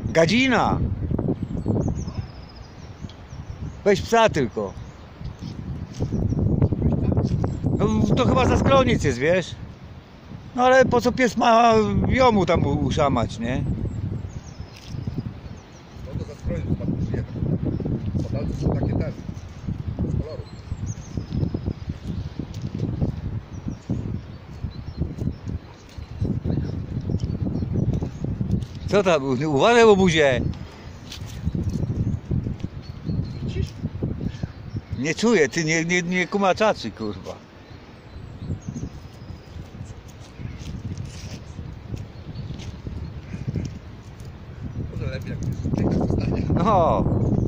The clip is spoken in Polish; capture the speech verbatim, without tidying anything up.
Gadzina! Weź psa tylko. No, to chyba za skroniec jest, wiesz? No ale po co pies ma jomu tam uszamać, nie? No to za skroniec ma przyjechać. Podalce są takie ten, z koloru. Co tam? Uważaj, łobuzie! Widzisz? Nie czuję, ty nie, nie, nie kumaczaczy, kurwa. Może lepiej jak już zostanie. No.